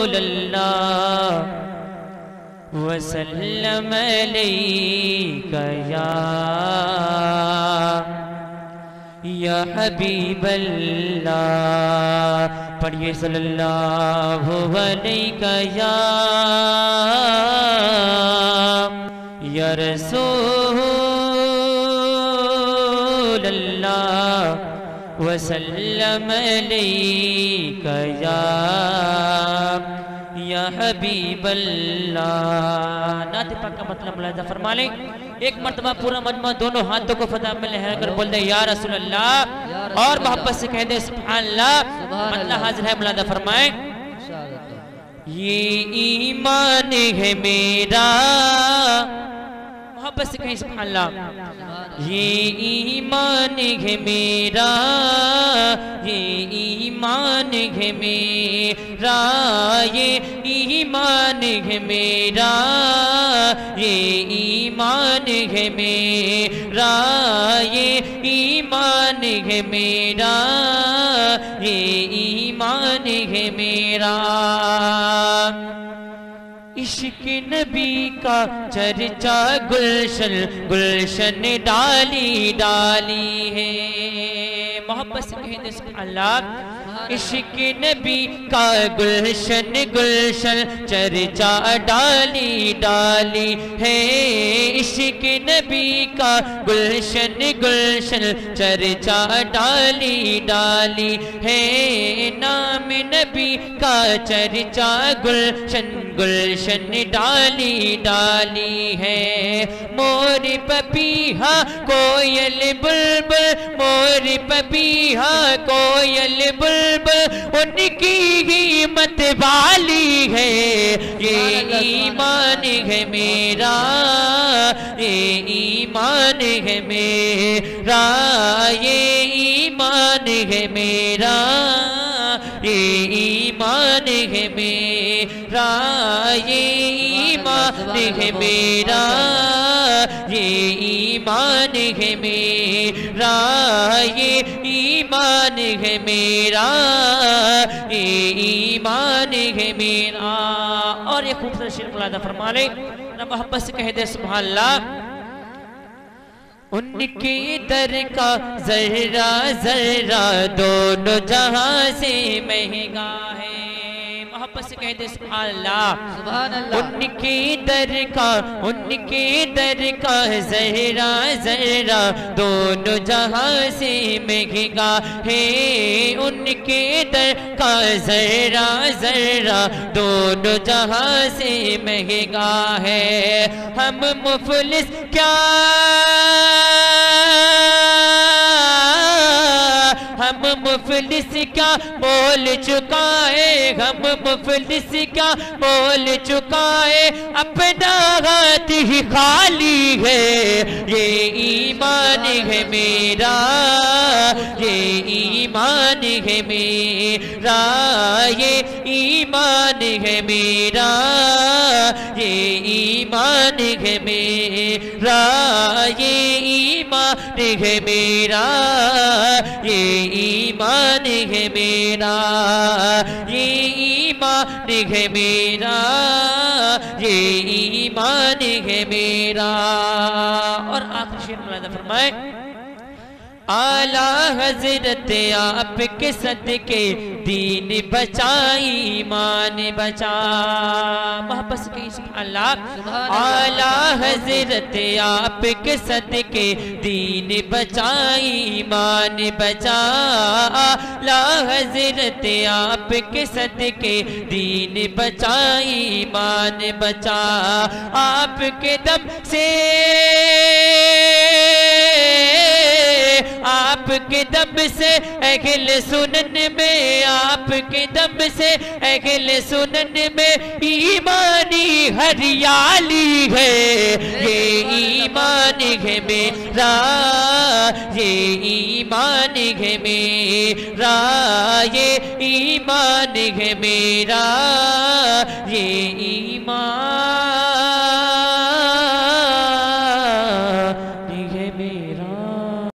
رسول اللہ وسلم علیک یا حبیب اللہ پڑھیے صلی اللہ علیہ یا رسول اللہ وسلم علیک یا حبیب اللہ۔ نعت پاک کا مطلب ملاحظہ فرما لیں، ایک مرتبہ پورا مجمع دونوں ہاتھوں کو فتح میں لہرا کر بول دے یا رسول اللہ اور محبت سے کہہ دے سبحان اللہ۔ مطلب حاضر ہے، ملاحظہ فرمائیں۔ یہ ایمان ہے میرا، محبت سے کہیں سبحان اللہ۔ یہ ایمان ہے میرا، یہ ایمان ہے میرا، یہ ایمان ہے میرا، یہ ایمان ہے میرا، یہ ایمان ہے میرا، یہ ایمان ہے میرا۔ عشق نبی کا چرچا گلشن گلشن ڈالی ڈالی ہے، محبت سے کہیں دے سبحان اللہ۔ عشق نبی کا گلشن گلشن چرچا ڈالی ڈالی ہے، عشق نبی کا گلشن گلشن چرچا ڈالی ڈالی ہے، نام نبی کا چرچا گلشن گلشن ڈالی ڈالی ہے۔ مور پپیہا کوئل بلبل، مور پپیہا کوئل بلبل ان کی ہی مت والی ہے، یہ ایمان ہے میرا، یہ ایمان ہے میرا، یہ ایمان ہے میرا، یہ ایمان ہے میرا، یہ ایمان ہے میرا، یہ ایمان ہے میرا، یہ ایمان ہے میرا، یہ ایمان ہے میرا۔ اور یہ خوبصورت شعر ملاحظہ فرما لیں، محبت سے کہہ دے سبحان اللہ۔ ان کے در کا ذرہ ذرہ دونوں جہاں سے مہنگا ہے، محبت سے کہہ دے سبحان اللہ۔ ان کے در کا ذرہ ذرہ دونوں جہاں سے مہنگا ہے، ان کے در کا ذرہ ذرہ دونوں جہاں سے مہنگا ہے۔ ہم مفلس کیا، ہم مفلس کیا بول چکائے، ہم مفلس کیا بول چکائے، اپنا ہاتھ ہی خالی ہے، یہ ایمان ہے میرا، یہ ایمان ہے میرا، یہ ایمان ہے میرا، یہ ایمان ہے میرا، یہ ایمان ہے میرا، یہ ایمان ہے میرا، یہ ایمان ہے میرا، یہ ایمان ہے میرا۔ اور آخری شعر ملاحظہ فرمائیں، اعلیٰ حضرت آپ کے صدقے دین بچا ایمان بچا، محبت سے کہیں سبحان اللہ۔ اعلیٰ حضرت آپ کے صدقے دین بچا ایمان بچا، اعلیٰ حضرت آپ کے صدقے دین بچا ایمان بچا، آپ کے دم سے آپ کے دم سے اہل سنن میں، آپ کے دم سے اہل سنن میں ایمانی ہریالی ہے، یہ ایمان ہے میرا، یہ ایمان ہے میرا، یہ ایمان ہے میرا، یہ ایمان